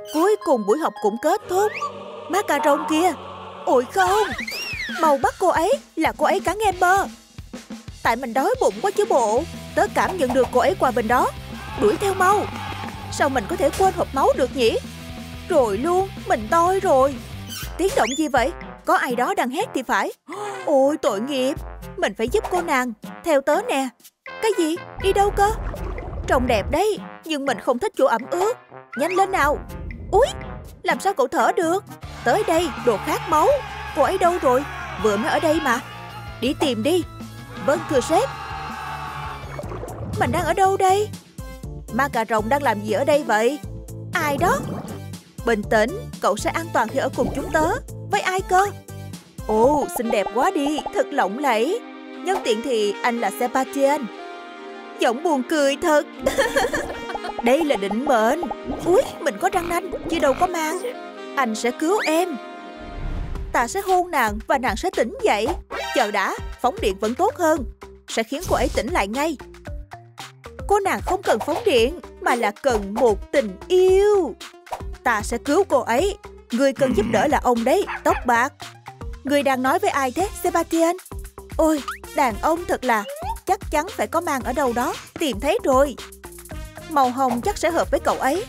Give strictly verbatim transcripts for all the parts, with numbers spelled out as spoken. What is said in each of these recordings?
Cuối cùng buổi học cũng kết thúc. Macaron kia. Ôi không, mau bắt cô ấy, là cô ấy cắn Amber. Tại mình đói bụng quá chứ bộ. Tớ cảm nhận được cô ấy qua bên đó. Đuổi theo mau. Sao mình có thể quên hộp máu được nhỉ? Rồi luôn, mình toi rồi. Tiếng động gì vậy? Có ai đó đang hét thì phải. Ôi tội nghiệp. Mình phải giúp cô nàng. Theo tớ nè. Cái gì? Đi đâu cơ? Trông đẹp đấy, nhưng mình không thích chỗ ẩm ướt. Nhanh lên nào. Úi, làm sao cậu thở được? Tới đây, đồ khát máu. Cô ấy đâu rồi? Vừa mới ở đây mà. Đi tìm đi. Vâng thưa sếp. Mình đang ở đâu đây? Macaron đang làm gì ở đây vậy? Ai đó? Bình tĩnh, cậu sẽ an toàn khi ở cùng chúng tớ. Với ai cơ? Ồ, xinh đẹp quá đi, thật lộng lẫy. Nhân tiện thì anh là Sebastian. Giọng buồn cười thật. Đây là định mệnh. Úi, mình có răng nanh, chứ đâu có mang. Anh sẽ cứu em. Ta sẽ hôn nàng và nàng sẽ tỉnh dậy. Chờ đã, phóng điện vẫn tốt hơn. Sẽ khiến cô ấy tỉnh lại ngay. Cô nàng không cần phóng điện, mà là cần một tình yêu. Ta sẽ cứu cô ấy. Người cần giúp đỡ là ông đấy, tóc bạc. Người đang nói với ai thế, Sebastian? Ôi, đàn ông thật là. Chắc chắn phải có mang ở đâu đó. Tìm thấy rồi. Màu hồng chắc sẽ hợp với cậu ấy.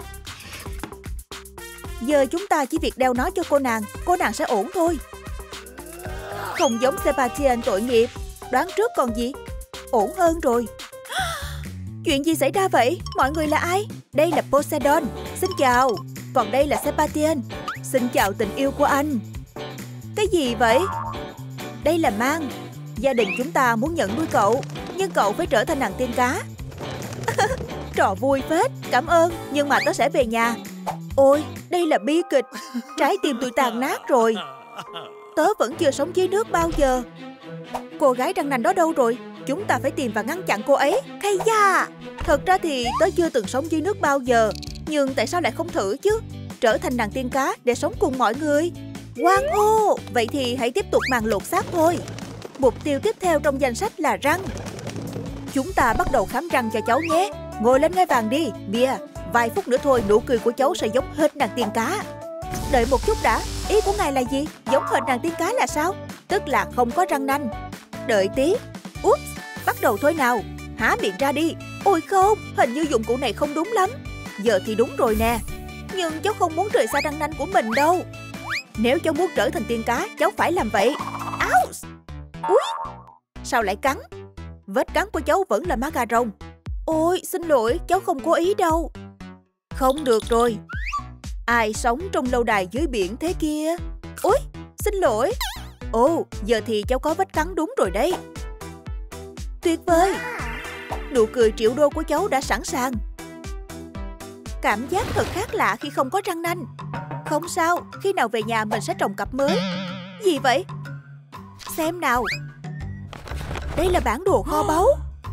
Giờ chúng ta chỉ việc đeo nó cho cô nàng. Cô nàng sẽ ổn thôi. Không giống Sebastian tội nghiệp. Đoán trước còn gì. Ổn hơn rồi. Chuyện gì xảy ra vậy? Mọi người là ai? Đây là Poseidon. Xin chào. Còn đây là Sebastian. Xin chào tình yêu của anh. Cái gì vậy? Đây là Mang. Gia đình chúng ta muốn nhận nuôi cậu, nhưng cậu phải trở thành nàng tiên cá. Trò vui phết. Cảm ơn, nhưng mà tớ sẽ về nhà. Ôi, đây là bi kịch. Trái tim tôi tàn nát rồi. Tớ vẫn chưa sống dưới nước bao giờ. Cô gái răng nanh đó đâu rồi? Chúng ta phải tìm và ngăn chặn cô ấy. Hay da. Thật ra thì tớ chưa từng sống dưới nước bao giờ. Nhưng tại sao lại không thử chứ? Trở thành nàng tiên cá để sống cùng mọi người. Hoan hô. Vậy thì hãy tiếp tục màn lột xác thôi. Mục tiêu tiếp theo trong danh sách là răng. Chúng ta bắt đầu khám răng cho cháu nhé. Ngồi lên ngai vàng đi, Bia. Vài phút nữa thôi nụ cười của cháu sẽ giống hệt nàng tiên cá. Đợi một chút đã. Ý của ngài là gì? Giống hệt nàng tiên cá là sao? Tức là không có răng nanh. Đợi tí. Úp, bắt đầu thôi nào. Há miệng ra đi. Ôi không, hình như dụng cụ này không đúng lắm. Giờ thì đúng rồi nè. Nhưng cháu không muốn rời xa răng nanh của mình đâu. Nếu cháu muốn trở thành tiên cá, cháu phải làm vậy. Áo. Úi, sao lại cắn? Vết cắn của cháu vẫn là Macaron. Ôi, xin lỗi, cháu không cố ý đâu. Không được rồi. Ai sống trong lâu đài dưới biển thế kia? Ôi, xin lỗi. Ồ, giờ thì cháu có vết cắn đúng rồi đấy. Tuyệt vời. Nụ cười triệu đô của cháu đã sẵn sàng. Cảm giác thật khác lạ khi không có răng nanh. Không sao, khi nào về nhà mình sẽ trồng cặp mới. Gì vậy? Xem nào. Đây là bản đồ kho báu.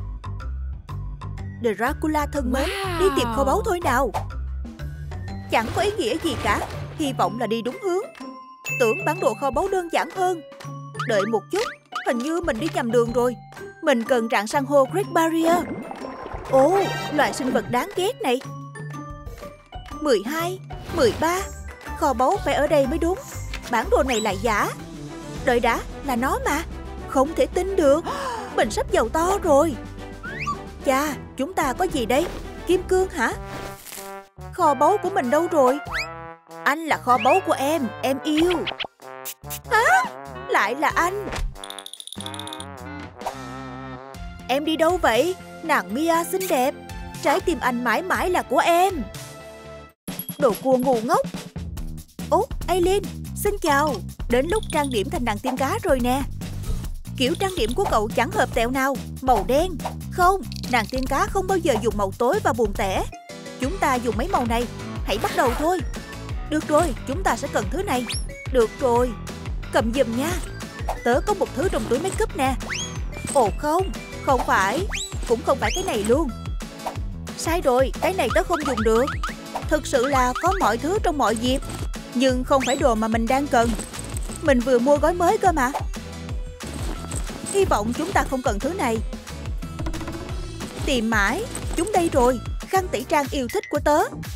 Dracula thân mến, đi tìm kho báu thôi nào. Chẳng có ý nghĩa gì cả. Hy vọng là đi đúng hướng. Tưởng bản đồ kho báu đơn giản hơn. Đợi một chút, hình như mình đi nhầm đường rồi. Mình cần rạn san hô Great Barrier. Ồ, loài sinh vật đáng ghét này. mười hai, mười ba. Kho báu phải ở đây mới đúng. Bản đồ này là giả. Đợi đã, là nó mà. Không thể tin được. Mình sắp giàu to rồi. Chà, chúng ta có gì đây? Kim cương hả? Kho báu của mình đâu rồi? Anh là kho báu của em, em yêu. Hả? Lại là anh. Em đi đâu vậy? Nàng Mia xinh đẹp. Trái tim anh mãi mãi là của em. Đồ cua ngu ngốc. Ố, Aileen, xin chào. Đến lúc trang điểm thành nàng tiên cá rồi nè. Kiểu trang điểm của cậu chẳng hợp tẹo nào. Màu đen. Không, nàng tiên cá không bao giờ dùng màu tối và buồn tẻ. Chúng ta dùng mấy màu này. Hãy bắt đầu thôi. Được rồi, chúng ta sẽ cần thứ này. Được rồi, cầm giùm nha. Tớ có một thứ trong túi make up nè. Ồ không, không phải. Cũng không phải cái này luôn. Sai rồi, cái này tớ không dùng được. Thực sự là có mọi thứ trong mọi dịp. Nhưng không phải đồ mà mình đang cần. Mình vừa mua gói mới cơ mà. Hy vọng chúng ta không cần thứ này. Tìm mãi. Chúng đây rồi. Khăn tẩy trang yêu thích của tớ.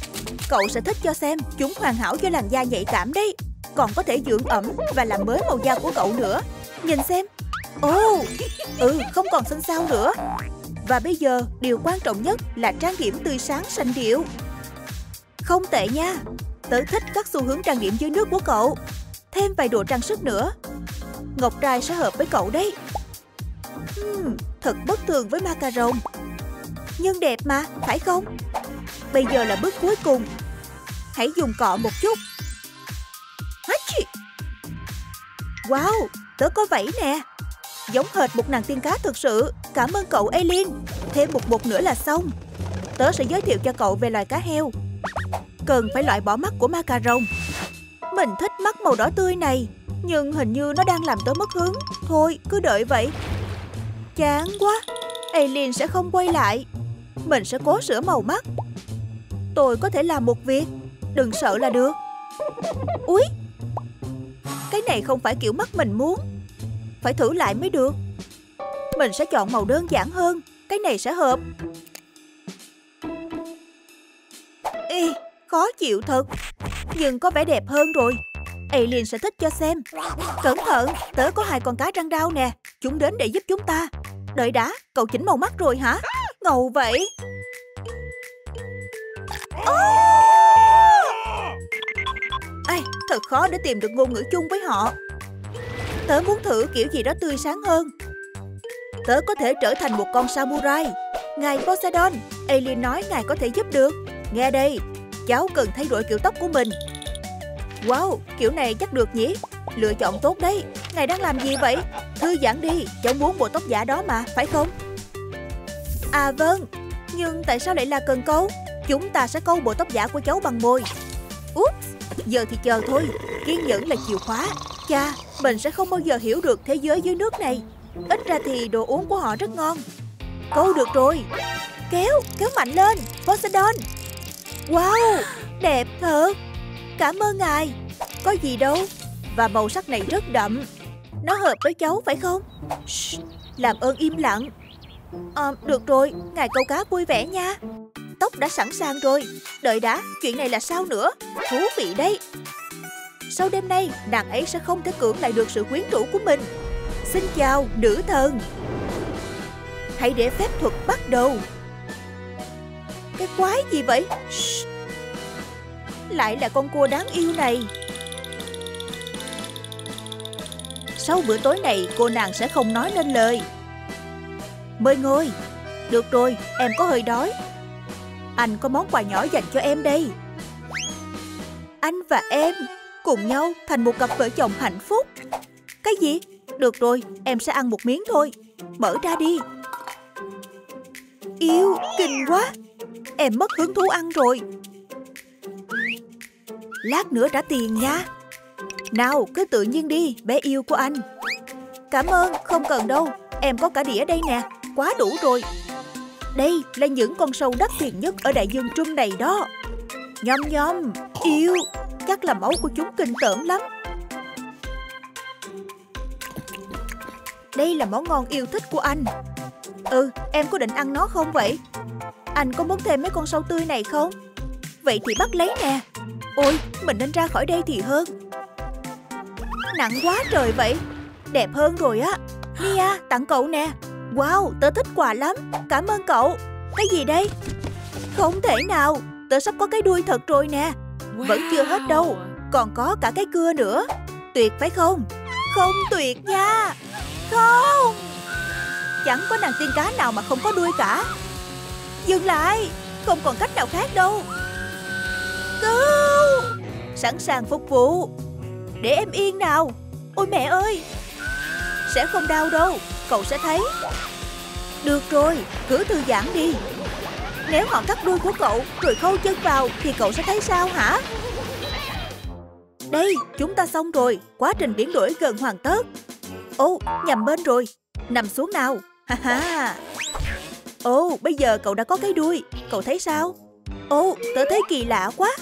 Cậu sẽ thích cho xem, chúng hoàn hảo cho làn da nhạy cảm đấy. Còn có thể dưỡng ẩm và làm mới màu da của cậu nữa. Nhìn xem. Ồ, oh, ừ, không còn xanh xao nữa. Và bây giờ, điều quan trọng nhất là trang điểm tươi sáng sành điệu. Không tệ nha. Tớ thích các xu hướng trang điểm dưới nước của cậu. Thêm vài đồ trang sức nữa. Ngọc trai sẽ hợp với cậu đấy. Hmm, thật bất thường với macaron. Nhưng đẹp mà, phải không? Bây giờ là bước cuối cùng. Hãy dùng cọ một chút. Hachi. Wow, tớ có vảy nè. Giống hệt một nàng tiên cá thực sự. Cảm ơn cậu Aileen. Thêm một bột nữa là xong. Tớ sẽ giới thiệu cho cậu về loài cá heo. Cần phải loại bỏ mắt của macaron. Mình thích mắt màu đỏ tươi này, nhưng hình như nó đang làm tớ mất hứng. Thôi, cứ đợi vậy. Chán quá. Aileen sẽ không quay lại. Mình sẽ cố sửa màu mắt. Tôi có thể làm một việc. Đừng sợ là được. Úi, cái này không phải kiểu mắt mình muốn. Phải thử lại mới được. Mình sẽ chọn màu đơn giản hơn. Cái này sẽ hợp. Ê, khó chịu thật. Nhưng có vẻ đẹp hơn rồi. Aileen sẽ thích cho xem. Cẩn thận, tớ có hai con cá răng đau nè. Chúng đến để giúp chúng ta. Đợi đã, cậu chỉnh màu mắt rồi hả? Ngầu vậy. Ai, thật khó để tìm được ngôn ngữ chung với họ. Tớ muốn thử kiểu gì đó tươi sáng hơn. Tớ có thể trở thành một con samurai. Ngài Poseidon, Aileen nói ngài có thể giúp được. Nghe đây, cháu cần thay đổi kiểu tóc của mình. Wow, kiểu này chắc được nhỉ? Lựa chọn tốt đấy. Ngài đang làm gì vậy? Thư giãn đi, cháu muốn bộ tóc giả đó mà, phải không? À vâng, nhưng tại sao lại là cần câu? Chúng ta sẽ câu bộ tóc giả của cháu bằng môi. Úp, giờ thì chờ thôi. Kiên nhẫn là chìa khóa. Chà, mình sẽ không bao giờ hiểu được thế giới dưới nước này. Ít ra thì đồ uống của họ rất ngon. Câu được rồi. Kéo, kéo mạnh lên, Poseidon. Wow, đẹp thật. Cảm ơn ngài. Có gì đâu. Và màu sắc này rất đậm. Nó hợp với cháu phải không? Shh, làm ơn im lặng. À, được rồi, ngài câu cá vui vẻ nha. Tóc đã sẵn sàng rồi. Đợi đã, chuyện này là sao nữa? Thú vị đấy. Sau đêm nay, nàng ấy sẽ không thể cưỡng lại được sự quyến rũ của mình. Xin chào, nữ thần. Hãy để phép thuật bắt đầu. Cái quái gì vậy? Shh. Lại là con cua đáng yêu này. Sau bữa tối này, cô nàng sẽ không nói nên lời. Mời ngồi. Được rồi, em có hơi đói. Anh có món quà nhỏ dành cho em đây. Anh và em cùng nhau thành một cặp vợ chồng hạnh phúc. Cái gì? Được rồi, em sẽ ăn một miếng thôi. Mở ra đi. Yêu, kinh quá. Em mất hứng thú ăn rồi. Lát nữa trả tiền nha. Nào, cứ tự nhiên đi, bé yêu của anh. Cảm ơn, không cần đâu. Em có cả đĩa đây nè, quá đủ rồi. Đây là những con sâu đắt tiền nhất ở đại dương Trung này đó. Nhom nhom, yêu. Chắc là máu của chúng kinh tởm lắm. Đây là món ngon yêu thích của anh. Ừ, em có định ăn nó không vậy? Anh có muốn thêm mấy con sâu tươi này không? Vậy thì bắt lấy nè. Ôi, mình nên ra khỏi đây thì hơn. Nặng quá trời vậy. Đẹp hơn rồi á. Mia, tặng cậu nè. Wow, tớ thích quà lắm. Cảm ơn cậu. Cái gì đây? Không thể nào. Tớ sắp có cái đuôi thật rồi nè. Vẫn chưa hết đâu. Còn có cả cái cưa nữa. Tuyệt phải không? Không tuyệt nha. Không. Chẳng có nàng tiên cá nào mà không có đuôi cả. Dừng lại. Không còn cách nào khác đâu. Cứu. Sẵn sàng phục vụ. Để em yên nào. Ôi mẹ ơi. Sẽ không đau đâu. Cậu sẽ thấy. Được rồi, cứ thư giãn đi. Nếu họ cắt đuôi của cậu rồi khâu chân vào thì cậu sẽ thấy sao hả? Đây, chúng ta xong rồi. Quá trình biến đổi gần hoàn tất. Ồ, nhầm bên rồi. Nằm xuống nào. Ha ha. Ồ, bây giờ cậu đã có cái đuôi. Cậu thấy sao? Ồ, tớ thấy kỳ lạ quá.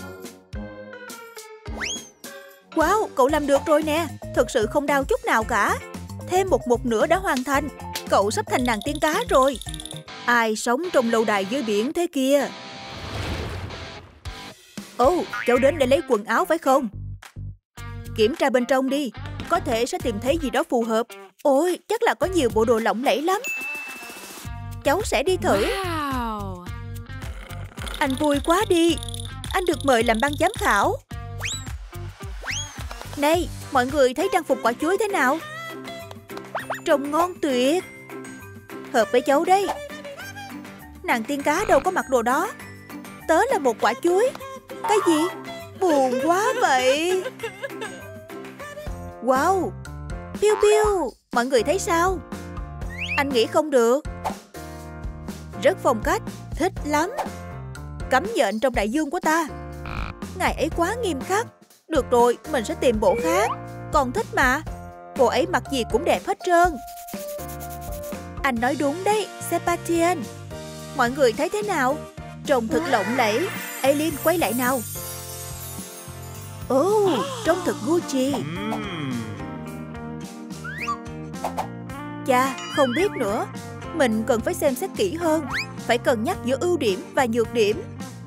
Wow, cậu làm được rồi nè. Thực sự không đau chút nào cả. Thêm một mục nữa đã hoàn thành. Cậu sắp thành nàng tiên cá rồi. Ai sống trong lâu đài dưới biển thế kia? Ồ, cháu đến để lấy quần áo phải không? Kiểm tra bên trong đi, có thể sẽ tìm thấy gì đó phù hợp. Ôi, chắc là có nhiều bộ đồ lộng lẫy lắm. Cháu sẽ đi thử. Wow. Anh vui quá đi. Anh được mời làm ban giám khảo. Này, mọi người thấy trang phục quả chuối thế nào? Trông ngon tuyệt. Hợp với cháu đấy. Nàng tiên cá đâu có mặc đồ đó. Tớ là một quả chuối. Cái gì? Buồn quá vậy. Wow. Piu piu. Mọi người thấy sao? Anh nghĩ không được. Rất phong cách. Thích lắm. Cấm nhện trong đại dương của ta. Ngài ấy quá nghiêm khắc. Được rồi, mình sẽ tìm bộ khác. Còn thích mà. Cô ấy mặc gì cũng đẹp hết trơn. Anh nói đúng đấy, Sebastian. Mọi người thấy thế nào? Trông thật lộng lẫy. Aileen quay lại nào. Ồ, oh, trông thật Gucci. Chà, không biết nữa. Mình cần phải xem xét kỹ hơn. Phải cân nhắc giữa ưu điểm và nhược điểm.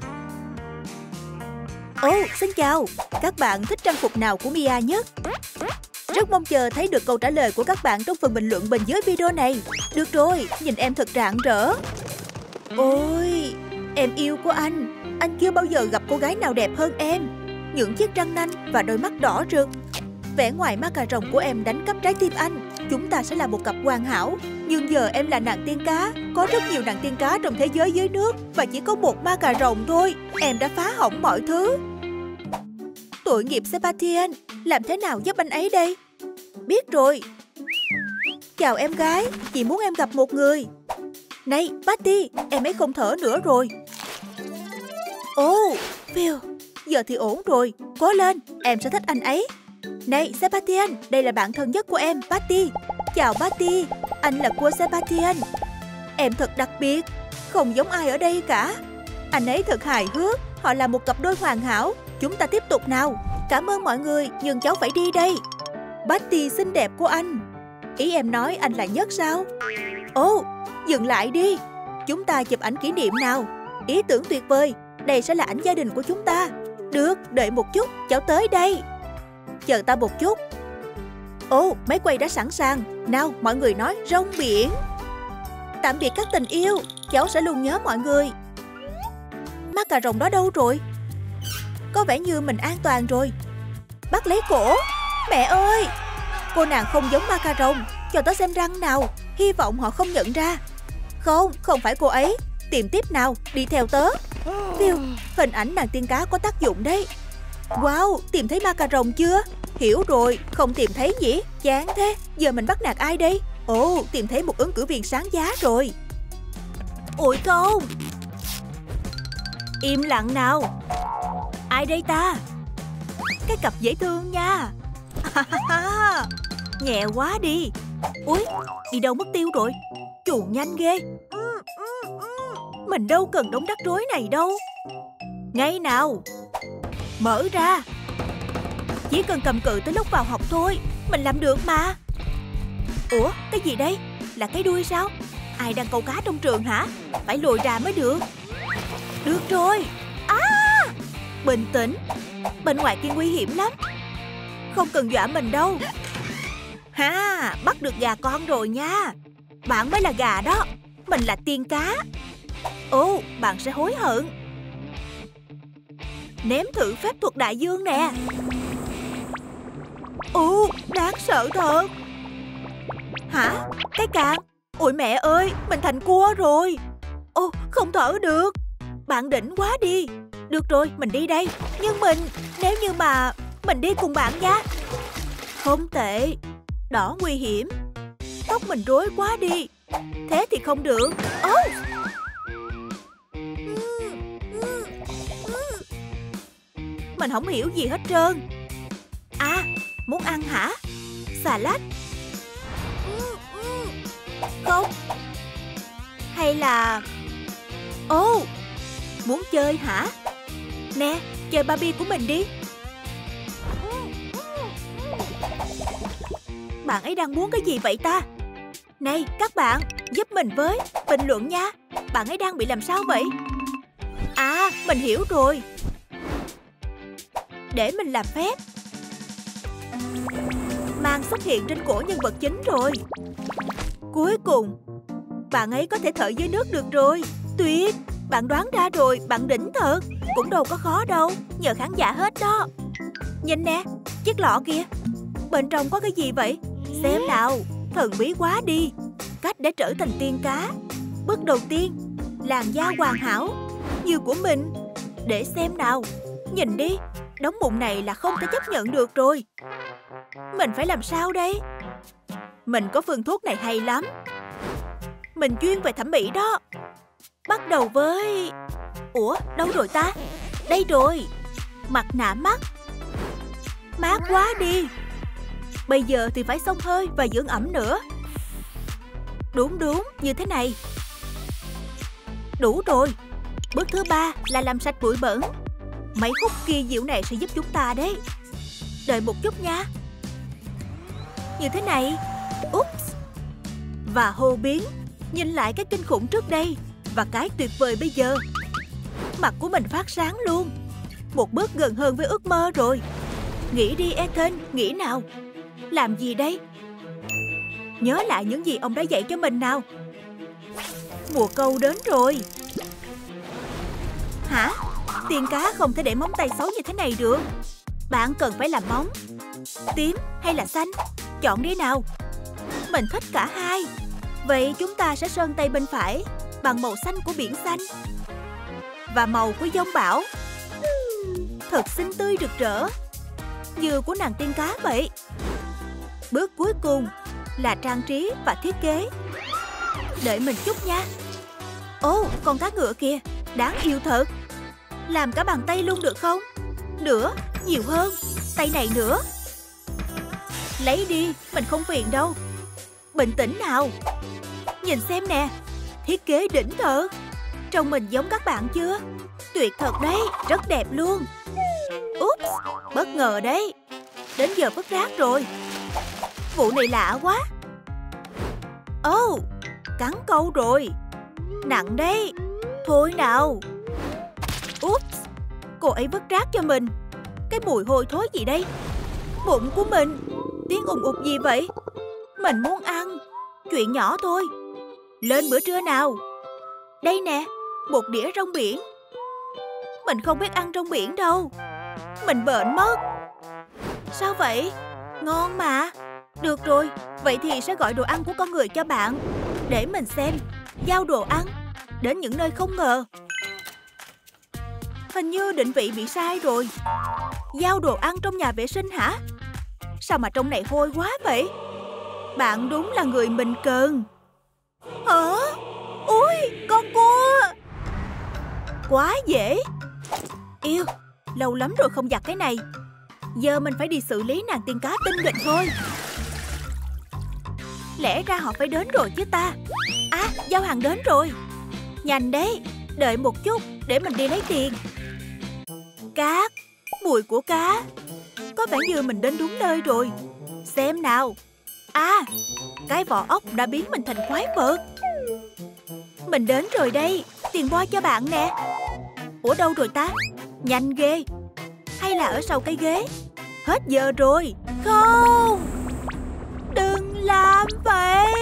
Ồ, oh, xin chào. Các bạn thích trang phục nào của Mia nhất? Rất mong chờ thấy được câu trả lời của các bạn trong phần bình luận bên dưới video này. Được rồi, nhìn em thật rạng rỡ. Ôi, em yêu của anh. Anh chưa bao giờ gặp cô gái nào đẹp hơn em. Những chiếc răng nanh và đôi mắt đỏ rực. Vẻ ngoài ma cà rồng của em đánh cắp trái tim anh. Chúng ta sẽ là một cặp hoàn hảo. Nhưng giờ em là nàng tiên cá. Có rất nhiều nàng tiên cá trong thế giới dưới nước. Và chỉ có một ma cà rồng thôi. Em đã phá hỏng mọi thứ. Tội nghiệp Sebastian. Làm thế nào giúp anh ấy đây? Biết rồi. Chào em gái. Chị muốn em gặp một người. Này Patty, em ấy không thở nữa rồi. Ồ, oh, Phil. Giờ thì ổn rồi. Cố lên, em sẽ thích anh ấy. Này Sebastian, đây là bạn thân nhất của em, Patty. Chào Patty, anh là cua Sebastian. Em thật đặc biệt. Không giống ai ở đây cả. Anh ấy thật hài hước. Họ là một cặp đôi hoàn hảo. Chúng ta tiếp tục nào. Cảm ơn mọi người, nhưng cháu phải đi đây. Patty xinh đẹp của anh. Ý em nói anh là nhất sao? Ồ, oh, dừng lại đi. Chúng ta chụp ảnh kỷ niệm nào. Ý tưởng tuyệt vời. Đây sẽ là ảnh gia đình của chúng ta. Được, đợi một chút, cháu tới đây. Chờ ta một chút. Ồ, oh, máy quay đã sẵn sàng. Nào, mọi người nói rong biển. Tạm biệt các tình yêu. Cháu sẽ luôn nhớ mọi người. Má cà rồng đó đâu rồi? Có vẻ như mình an toàn rồi. Bắt lấy cổ. Mẹ ơi, cô nàng không giống ma cà rồng. Cho tớ xem răng nào. Hy vọng họ không nhận ra. Không, không phải cô ấy. Tìm tiếp nào, đi theo tớ. Phiêu, hình ảnh nàng tiên cá có tác dụng đấy. Wow, tìm thấy ma cà rồng chưa? Hiểu rồi, không tìm thấy nhỉ? Chán thế, giờ mình bắt nạt ai đây? Ồ, oh, tìm thấy một ứng cử viên sáng giá rồi. Ôi không. Im lặng nào. Ai đây ta? Cái cặp dễ thương nha. Nhẹ quá đi. Úi, đi đâu mất tiêu rồi? Chuồn nhanh ghê. Mình đâu cần đống rắc rối này đâu. Ngay nào. Mở ra. Chỉ cần cầm cự tới lúc vào học thôi. Mình làm được mà. Ủa, cái gì đây? Là cái đuôi sao? Ai đang câu cá trong trường hả? Phải lùi ra mới được. Được rồi. À, bình tĩnh. Bên ngoài kia nguy hiểm lắm. Không cần dọa mình đâu. Ha, bắt được gà con rồi nha. Bạn mới là gà đó. Mình là tiên cá. Ồ, bạn sẽ hối hận. Nếm thử phép thuật đại dương nè. Ồ, đáng sợ thật. Hả? Cái càng. Ôi mẹ ơi, mình thành cua rồi. Ồ, không thở được. Bạn đỉnh quá đi. Được rồi, mình đi đây. Nhưng mình, nếu như mà mình đi cùng bạn nha. Không tệ. Đỏ nguy hiểm. Tóc mình rối quá đi. Thế thì không được. Ồ, mình không hiểu gì hết trơn. À, muốn ăn hả? Xà lách. Không. Hay là... Ồ, oh, muốn chơi hả? Nè, chơi Barbie của mình đi. Bạn ấy đang muốn cái gì vậy ta? Này, các bạn, giúp mình với. Bình luận nha. Bạn ấy đang bị làm sao vậy? À, mình hiểu rồi. Để mình làm phép. Mang xuất hiện trên cổ nhân vật chính rồi. Cuối cùng, bạn ấy có thể thở dưới nước được rồi. Tuyệt, bạn đoán ra rồi, bạn đỉnh thật. Cũng đâu có khó đâu, nhờ khán giả hết đó. Nhìn nè, chiếc lọ kìa. Bên trong có cái gì vậy? Xem nào, thần bí quá đi. Cách để trở thành tiên cá. Bước đầu tiên, làn da hoàn hảo như của mình. Để xem nào. Nhìn đi, đống bụng này là không thể chấp nhận được rồi. Mình phải làm sao đây? Mình có phương thuốc này hay lắm. Mình chuyên về thẩm mỹ đó. Bắt đầu với... Ủa, đâu rồi ta? Đây rồi. Mặt nạ mắt. Mát quá đi. Bây giờ thì phải xông hơi và dưỡng ẩm nữa. Đúng đúng, như thế này. Đủ rồi. Bước thứ ba là làm sạch bụi bẩn. Mấy hút kỳ diệu này sẽ giúp chúng ta đấy. Đợi một chút nha. Như thế này. Oops. Và hô biến. Nhìn lại cái kinh khủng trước đây và cái tuyệt vời bây giờ. Mặt của mình phát sáng luôn. Một bước gần hơn với ước mơ rồi. Nghĩ đi Ethan, nghĩ nào. Làm gì đây? Nhớ lại những gì ông đã dạy cho mình nào. Mùa câu đến rồi. Hả? Tiên cá không thể để móng tay xấu như thế này được. Bạn cần phải làm móng tím hay là xanh? Chọn đi nào. Mình thích cả hai. Vậy chúng ta sẽ sơn tay bên phải bằng màu xanh của biển xanh và màu của giông bão. Thật xinh tươi rực rỡ, như của nàng tiên cá vậy. Bước cuối cùng là trang trí và thiết kế. Đợi mình chút nha. Ồ, con cá ngựa kìa, đáng yêu thật. Làm cả bàn tay luôn được không? Nữa, nhiều hơn. Tay này nữa. Lấy đi, mình không phiền đâu. Bình tĩnh nào. Nhìn xem nè. Thiết kế đỉnh thật. Trông mình giống các bạn chưa? Tuyệt thật đấy, rất đẹp luôn. Oops, bất ngờ đấy. Đến giờ vứt rác rồi. Vụ này lạ quá. Oh, cắn câu rồi. Nặng đấy. Thôi nào. Oops, cô ấy vứt rác cho mình. Cái mùi hôi thối gì đây? Bụng của mình. Tiếng ùng ục gì vậy? Mình muốn ăn. Chuyện nhỏ thôi. Lên bữa trưa nào. Đây nè, một đĩa rong biển. Mình không biết ăn rong biển đâu. Mình bệnh mất. Sao vậy? Ngon mà. Được rồi, vậy thì sẽ gọi đồ ăn của con người cho bạn. Để mình xem. Giao đồ ăn đến những nơi không ngờ. Hình như định vị bị sai rồi. Giao đồ ăn trong nhà vệ sinh hả? Sao mà trong này hôi quá vậy? Bạn đúng là người mình cần. Hả? Ui, con cua. Quá dễ. Yêu, lâu lắm rồi không giặt cái này. Giờ mình phải đi xử lý nàng tiên cá tinh nghịch thôi. Lẽ ra họ phải đến rồi chứ ta. À, giao hàng đến rồi. Nhanh đấy, đợi một chút để mình đi lấy tiền. Cát, mùi của cá. Có vẻ như mình đến đúng nơi rồi. Xem nào. À, cái vỏ ốc đã biến mình thành quái vật. Mình đến rồi đây. Tiền bo cho bạn nè. Ủa đâu rồi ta? Nhanh ghê. Hay là ở sau cái ghế? Hết giờ rồi. Không, đừng làm vậy.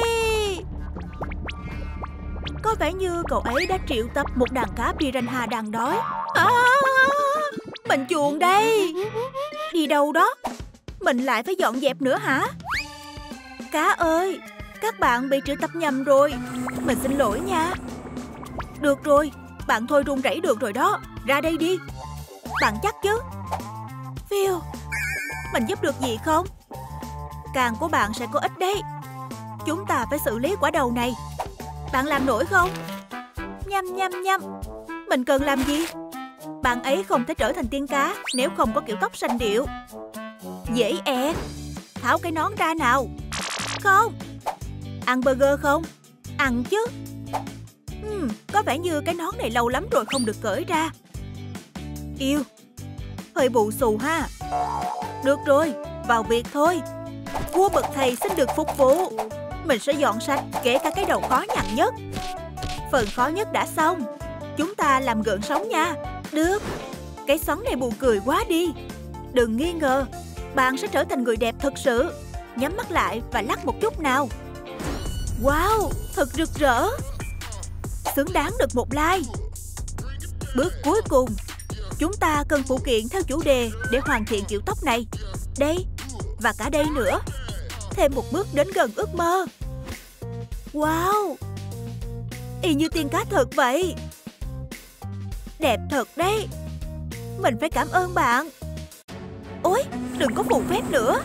Có vẻ như cậu ấy đã triệu tập một đàn cá piranha đang đói. À, mình chuồn đây. Đi đâu đó? Mình lại phải dọn dẹp nữa hả? Cá ơi, các bạn bị triệu tập nhầm rồi. Mình xin lỗi nha. Được rồi, bạn thôi run rẩy được rồi đó. Ra đây đi. Bạn chắc chứ? Phiêu, mình giúp được gì không? Càng của bạn sẽ có ích đấy. Chúng ta phải xử lý quả đầu này. Bạn làm nổi không? Nhăm nhăm nhăm. Mình cần làm gì? Bạn ấy không thể trở thành tiên cá nếu không có kiểu tóc sành điệu. Dễ ẹt. Tháo cái nón ra nào. Không. Ăn burger không? Ăn chứ. uhm, Có vẻ như cái nón này lâu lắm rồi không được cởi ra. Yêu, hơi bù xù ha. Được rồi, vào việc thôi. Cua bậc thầy xin được phục vụ. Mình sẽ dọn sạch kể cả cái đầu khó nhằn nhất. Phần khó nhất đã xong. Chúng ta làm gợn sóng nha. Được. Cái xoắn này buồn cười quá đi. Đừng nghi ngờ, bạn sẽ trở thành người đẹp thực sự. Nhắm mắt lại và lắc một chút nào. Wow, thật rực rỡ. Xứng đáng được một like. Bước cuối cùng, chúng ta cần phụ kiện theo chủ đề để hoàn thiện kiểu tóc này. Đây, và cả đây nữa. Thêm một bước đến gần ước mơ. Wow, y như tiên cá thật vậy. Đẹp thật đấy. Mình phải cảm ơn bạn. Ôi, đừng có phù phép nữa.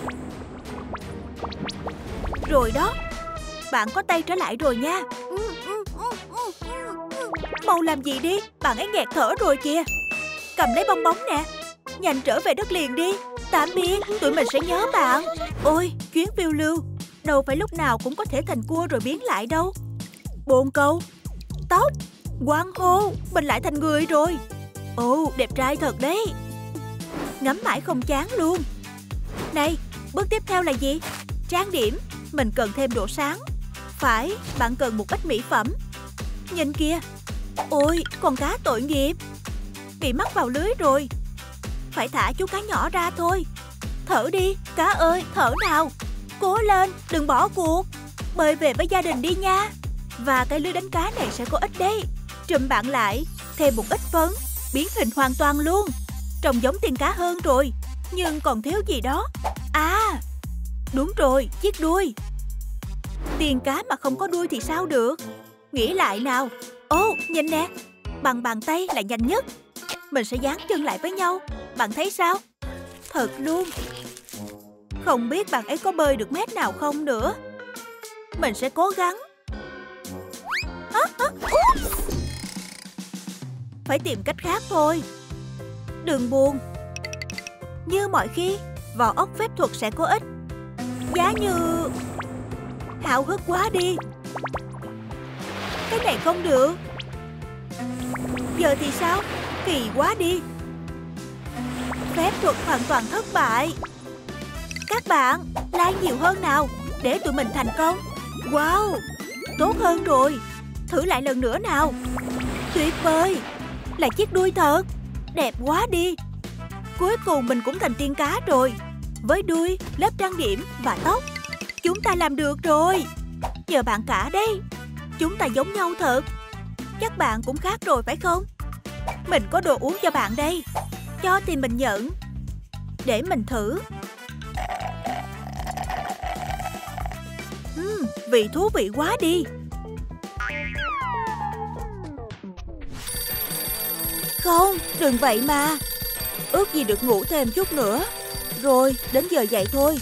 Rồi đó, bạn có tay trở lại rồi nha. Mau làm gì đi, bạn ấy nghẹt thở rồi kìa. Cầm lấy bong bóng nè. Nhanh trở về đất liền đi. Tạm biệt, tụi mình sẽ nhớ bạn. Ôi, chuyến phiêu lưu đâu phải lúc nào cũng có thể thành cua rồi biến lại đâu. Bồn cầu, tóc, quang hô, mình lại thành người rồi. Ồ, đẹp trai thật đấy. Ngắm mãi không chán luôn. Này, bước tiếp theo là gì? Trang điểm, mình cần thêm độ sáng. Phải, bạn cần một ít mỹ phẩm. Nhìn kìa. Ôi, con cá tội nghiệp. Bị mắc vào lưới rồi. Phải thả chú cá nhỏ ra thôi. Thở đi, cá ơi, thở nào. Cố lên, đừng bỏ cuộc. Bơi về với gia đình đi nha. Và cái lưới đánh cá này sẽ có ích đấy. Trùm bạn lại, thêm một ít phấn, biến hình hoàn toàn luôn. Trông giống tiên cá hơn rồi. Nhưng còn thiếu gì đó. À, đúng rồi, chiếc đuôi. Tiên cá mà không có đuôi thì sao được. Nghĩ lại nào. Ô, nhìn nè. Bằng bàn tay là nhanh nhất. Mình sẽ dán chân lại với nhau. Bạn thấy sao? Thật luôn. Không biết bạn ấy có bơi được mét nào không nữa. Mình sẽ cố gắng. À, à, phải tìm cách khác thôi. Đừng buồn. Như mọi khi, vỏ ốc phép thuật sẽ có ích. Giá như... háo hức quá đi. Cái này không được. Giờ thì sao? Kỳ quá đi. Phép thuật hoàn toàn thất bại. Các bạn, like nhiều hơn nào, để tụi mình thành công. Wow, tốt hơn rồi. Thử lại lần nữa nào. Tuyệt vời. Là chiếc đuôi thật. Đẹp quá đi. Cuối cùng mình cũng thành tiên cá rồi. Với đuôi, lớp trang điểm và tóc. Chúng ta làm được rồi. Nhờ bạn cả đấy. Chúng ta giống nhau thật. Chắc bạn cũng khác rồi phải không? Mình có đồ uống cho bạn đây. Cho thì mình nhận. Để mình thử. uhm, Vị thú vị quá đi. Không, đừng vậy mà. Ước gì được ngủ thêm chút nữa. Rồi, đến giờ dậy thôi.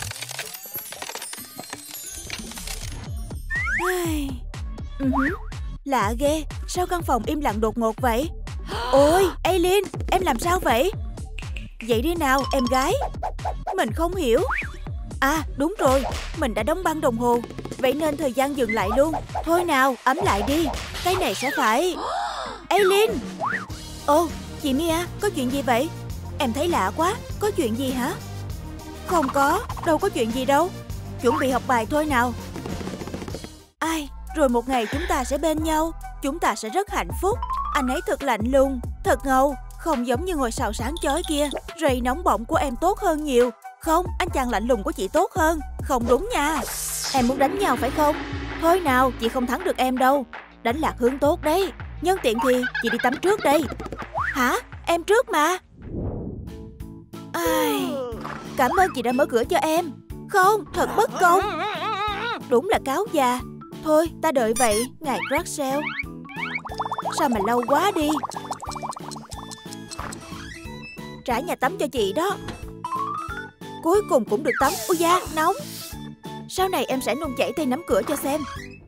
uh-huh. Lạ ghê, sao căn phòng im lặng đột ngột vậy? Ôi, Aileen, em làm sao vậy? Dậy đi nào, em gái. Mình không hiểu. À, đúng rồi, mình đã đóng băng đồng hồ. Vậy nên thời gian dừng lại luôn. Thôi nào, ấm lại đi. Cái này sẽ phải... Aileen! Ồ, chị Mia, có chuyện gì vậy? Em thấy lạ quá, có chuyện gì hả? Không có, đâu có chuyện gì đâu. Chuẩn bị học bài thôi nào. Ai, rồi một ngày chúng ta sẽ bên nhau. Chúng ta sẽ rất hạnh phúc. Anh ấy thật lạnh lùng, thật ngầu. Không giống như ngôi sao sáng chói kia. Ray nóng bỏng của em tốt hơn nhiều. Không, anh chàng lạnh lùng của chị tốt hơn. Không đúng nha. Em muốn đánh nhau phải không? Thôi nào, chị không thắng được em đâu. Đánh lạc hướng tốt đấy. Nhân tiện thì chị đi tắm trước đây. Hả? Em trước mà. Ai... Cảm ơn chị đã mở cửa cho em. Không, thật bất công. Đúng là cáo già. Thôi, ta đợi vậy, ngài Rachel. Sao mà lâu quá đi. Trả nhà tắm cho chị đó. Cuối cùng cũng được tắm. Ôi da, nóng. Sau này em sẽ nung chảy tay nắm cửa cho xem.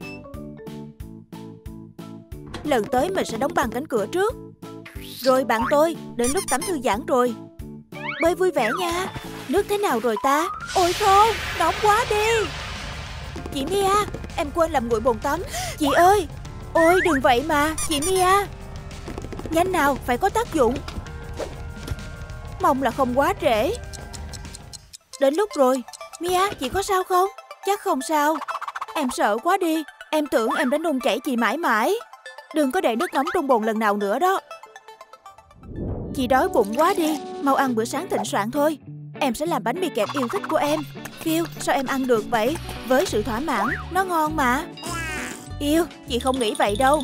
Lần tới mình sẽ đóng băng cánh cửa trước. Rồi bạn tôi, đến lúc tắm thư giãn rồi. Bơi vui vẻ nha. Nước thế nào rồi ta? Ôi không, nóng quá đi. Chị Mia, em quên làm nguội bồn tắm. Chị ơi. Ôi đừng vậy mà, chị Mia. Nhanh nào, phải có tác dụng. Mong là không quá trễ. Đến lúc rồi. Mia, chị có sao không? Chắc không sao. Em sợ quá đi. Em tưởng em đã nung chảy chị mãi mãi. Đừng có để nước nóng trong bồn lần nào nữa đó. Chị đói bụng quá đi. mau ăn bữa sáng thịnh soạn thôi. Em sẽ làm bánh mì kẹp yêu thích của em. Phil, sao em ăn được vậy? Với sự thỏa mãn, nó ngon mà. Yêu, chị không nghĩ vậy đâu.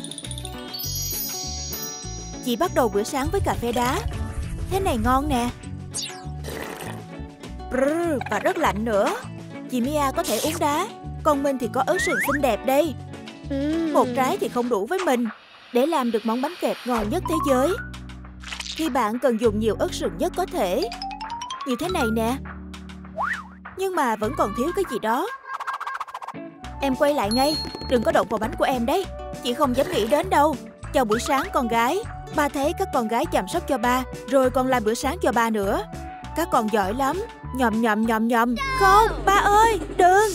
Chị bắt đầu bữa sáng với cà phê đá. Thế này ngon nè. Brrr, và rất lạnh nữa. Chị Mia có thể uống đá, còn mình thì có ớt sừng xinh đẹp đây. Một trái thì không đủ với mình để làm được món bánh kẹp ngon nhất thế giới. Khi bạn cần dùng nhiều ớt sừng nhất có thể. Như thế này nè. Nhưng mà vẫn còn thiếu cái gì đó. Em quay lại ngay, đừng có động vào bánh của em đấy. Chị không dám nghĩ đến đâu. Chào buổi sáng con gái. Ba thấy các con gái chăm sóc cho ba, rồi còn làm bữa sáng cho ba nữa. Các con giỏi lắm. Nhòm nhòm nhòm nhòm. Không, ba ơi, đừng.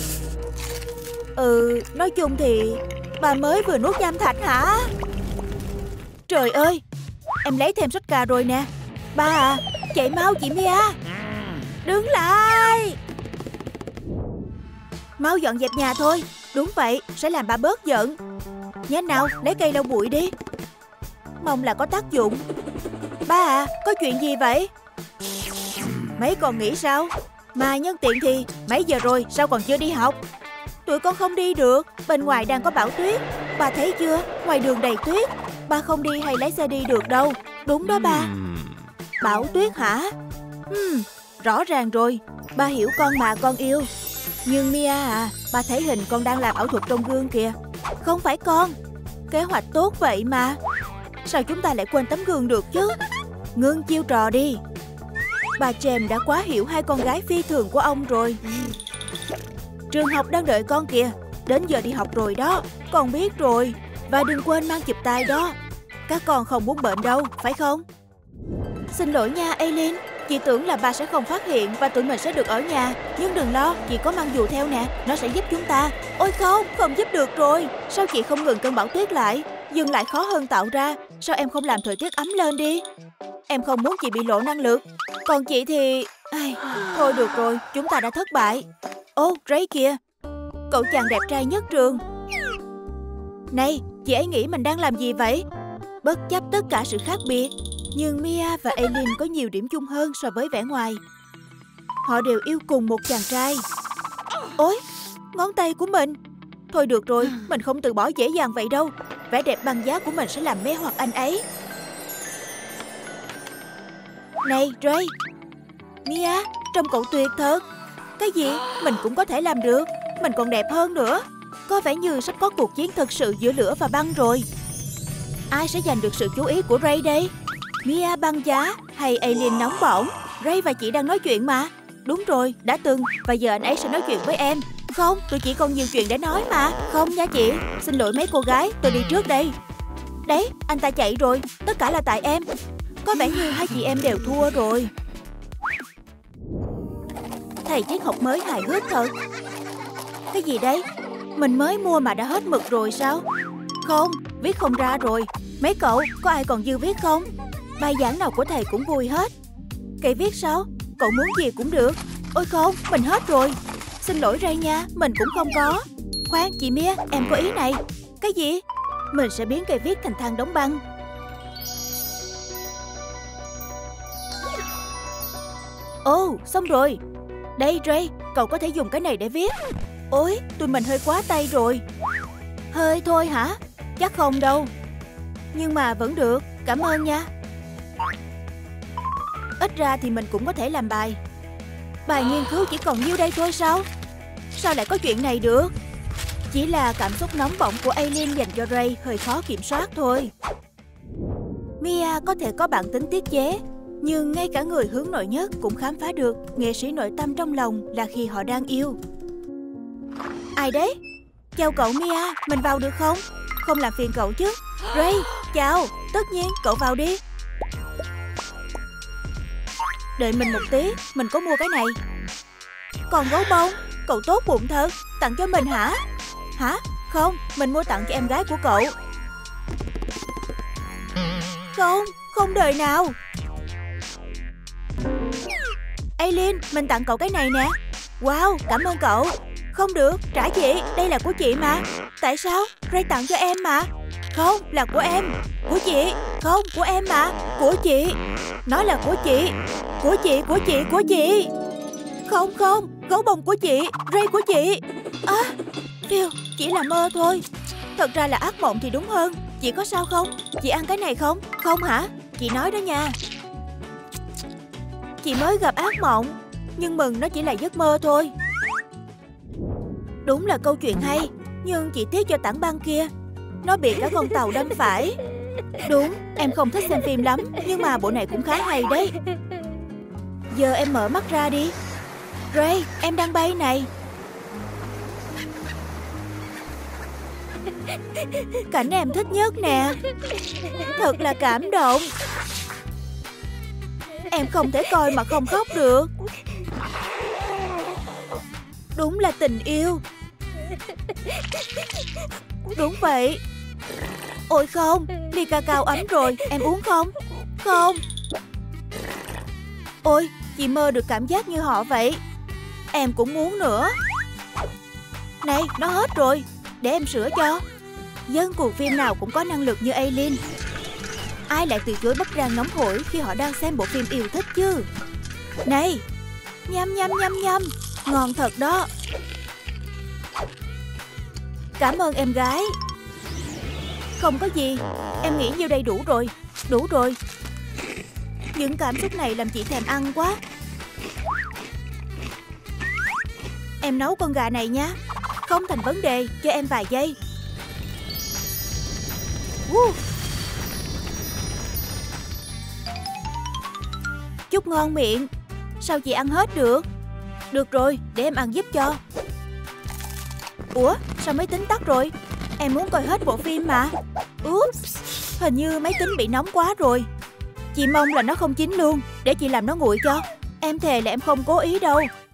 Ừ, nói chung thì ba mới vừa nuốt nham thạch hả? Trời ơi, em lấy thêm sốt cà rồi nè. Ba à, chạy mau chị Mia. Đứng lại. Mau dọn dẹp nhà thôi. Đúng vậy, sẽ làm ba bớt giận. Nhanh nào, lấy cây lau bụi đi. Mong là có tác dụng. Ba à, có chuyện gì vậy? Mấy con nghĩ sao? Mà nhân tiện thì mấy giờ rồi sao còn chưa đi học? Tụi con không đi được, bên ngoài đang có bão tuyết. Ba thấy chưa, ngoài đường đầy tuyết. Ba không đi hay lái xe đi được đâu. Đúng đó ba. Bão tuyết hả? Hmm, rõ ràng rồi. Ba hiểu con mà con yêu. Nhưng Mia à, ba thấy hình con đang làm ảo thuật trong gương kìa. Không phải con. Kế hoạch tốt vậy mà. Sao chúng ta lại quên tấm gương được chứ? Ngưng chiêu trò đi. Bà James đã quá hiểu hai con gái phi thường của ông rồi. Trường học đang đợi con kìa. Đến giờ đi học rồi đó. Con biết rồi. Và đừng quên mang chụp tay đó. Các con không muốn bệnh đâu, phải không? Xin lỗi nha Aileen. Chị tưởng là bà sẽ không phát hiện và tụi mình sẽ được ở nhà. Nhưng đừng lo, chị có mang dù theo nè. Nó sẽ giúp chúng ta. Ôi không, không giúp được rồi. Sao chị không ngừng cơn bão tuyết lại? Dừng lại khó hơn tạo ra. Sao em không làm thời tiết ấm lên đi? Em không muốn chị bị lộ năng lực. Còn chị thì... Ai... Thôi được rồi, chúng ta đã thất bại. Ô, Ray kìa. Cậu chàng đẹp trai nhất trường. Này, chị ấy nghĩ mình đang làm gì vậy? Bất chấp tất cả sự khác biệt, nhưng Mia và Aileen có nhiều điểm chung hơn so với vẻ ngoài. Họ đều yêu cùng một chàng trai. Ôi, ngón tay của mình. Thôi được rồi, mình không từ bỏ dễ dàng vậy đâu. Vẻ đẹp băng giá của mình sẽ làm mê hoặc anh ấy. Này, Ray. Mia, trông cậu tuyệt thật. Cái gì? Mình cũng có thể làm được. Mình còn đẹp hơn nữa. Có vẻ như sắp có cuộc chiến thực sự giữa lửa và băng rồi. Ai sẽ giành được sự chú ý của Ray đây? Mia băng giá hay Aileen nóng bỏng? Ray và chị đang nói chuyện mà. Đúng rồi, đã từng. Và giờ anh ấy sẽ nói chuyện với em. Không, tụi chị còn nhiều chuyện để nói mà. Không nha chị. Xin lỗi mấy cô gái, tôi đi trước đây. Đấy, anh ta chạy rồi. Tất cả là tại em. Có vẻ như hai chị em đều thua rồi. Thầy triết học mới hài hước thật. Cái gì đấy? Mình mới mua mà đã hết mực rồi sao? Không, viết không ra rồi. Mấy cậu, có ai còn dư viết không? Bài giảng nào của thầy cũng vui hết. Cây viết sao? Cậu muốn gì cũng được. Ôi không, mình hết rồi. Xin lỗi Ray nha, mình cũng không có. Khoan, chị Mia, em có ý này. Cái gì? Mình sẽ biến cây viết thành thang đóng băng. Ồ, oh, xong rồi. Đây Ray, cậu có thể dùng cái này để viết. Ôi, tụi mình hơi quá tay rồi. Hơi thôi hả? Chắc không đâu. Nhưng mà vẫn được, cảm ơn nha. Ít ra thì mình cũng có thể làm bài. Bài nghiên cứu chỉ còn nhiêu đây thôi sao? Sao lại có chuyện này được? Chỉ là cảm xúc nóng bỏng của Aileen dành cho Ray hơi khó kiểm soát thôi. Mia có thể có bản tính tiết chế, nhưng ngay cả người hướng nội nhất cũng khám phá được nghệ sĩ nội tâm trong lòng là khi họ đang yêu. Ai đấy? Chào cậu Mia, mình vào được không? Không làm phiền cậu chứ? Ray, chào, tất nhiên, cậu vào đi. Đợi mình một tí, mình có mua cái này. Còn gấu bông, cậu tốt bụng thật, tặng cho mình hả? Hả? Không, mình mua tặng cho em gái của cậu. Không, không đời nào. Aileen, mình tặng cậu cái này nè. Wow, cảm ơn cậu. Không được, trả chị, đây là của chị mà. Tại sao? Ray tặng cho em mà. Không, là của em. Của chị. Không, của em mà. Của chị. Nó là của chị. Của chị, của chị, của chị. Không, không, gấu bông của chị. Ray của chị. À, Phil, chỉ là mơ thôi. Thật ra là ác mộng thì đúng hơn. Chị có sao không? Chị ăn cái này không? Không hả? Chị nói đó nha. Chị mới gặp ác mộng, nhưng mừng nó chỉ là giấc mơ thôi. Đúng là câu chuyện hay, nhưng chị tiếc cho tảng băng kia. Nó bị cả con tàu đâm phải. Đúng, em không thích xem phim lắm, nhưng mà bộ này cũng khá hay đấy. Giờ em mở mắt ra đi. Ray, em đang bay này. Cảnh em thích nhất nè. Thật là cảm động. Em không thể coi mà không khóc được. Đúng là tình yêu. Đúng vậy. Ôi không, ly ca cao ấm rồi, em uống không? Không. Ôi, chị mơ được cảm giác như họ vậy. Em cũng muốn nữa. Này, nó hết rồi. Để em sửa cho. Dân cuộc phim nào cũng có năng lực như Aileen. Ai lại từ chối bắp rang nóng hổi khi họ đang xem bộ phim yêu thích chứ? Này, nhâm nhâm nhâm nhâm. Ngon thật đó. Cảm ơn em gái. Không có gì. Em nghĩ nhiêu đây đủ rồi. Đủ rồi. Những cảm xúc này làm chị thèm ăn quá. Em nấu con gà này nha. Không thành vấn đề, cho em vài giây. uh. Chúc ngon miệng. Sao chị ăn hết được? Được rồi, để em ăn giúp cho. Ủa, sao máy tính tắt rồi? Em muốn coi hết bộ phim mà. Oops, hình như máy tính bị nóng quá rồi. Chị mong là nó không chín luôn. Để chị làm nó nguội cho. Em thề là em không cố ý đâu.